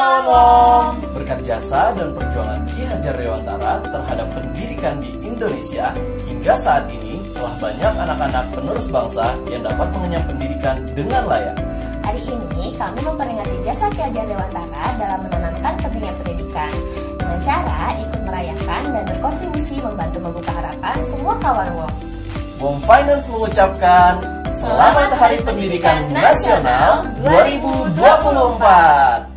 kawan Wom. Berkat jasa dan perjuangan Ki Hajar Dewantara terhadap pendidikan di Indonesia, hingga saat ini telah banyak anak-anak penerus bangsa yang dapat mengenyam pendidikan dengan layak. Hari ini kami memperingati jasa Ki Hajar Dewantara dalam menanamkan pentingnya pendidikan dengan cara ikut merayakan dan berkontribusi membantu membuka harapan semua kawan Wom. Wom Finance mengucapkan Selamat Hari Pendidikan Nasional 2024.